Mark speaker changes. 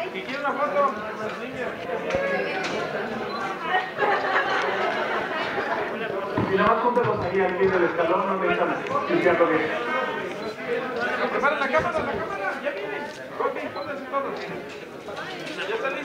Speaker 1: ¿Y quiere una foto?
Speaker 2: Y nada más júntalos ahí al pie del escalón, no me están limpiando bien.
Speaker 1: Preparen la cámara, ya vienen. Ok, pónganse todos. Ya están